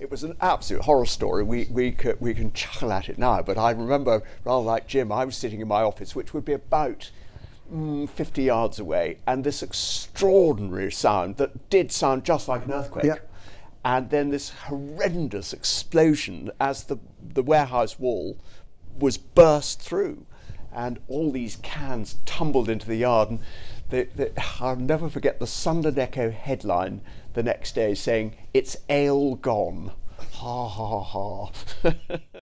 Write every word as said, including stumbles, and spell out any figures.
it was an absolute horror story. We, we, could, we can chuckle at it now, but I remember, rather like Jim, I was sitting in my office, which would be about mm, fifty yards away, and this extraordinary sound that did sound just like an earthquake. Yeah. And then this horrendous explosion as the, the warehouse wall was burst through, and all these cans tumbled into the yard. And the, the, I'll never forget the Sunderland Echo headline the next day saying, "It's ale gone." Ha ha ha.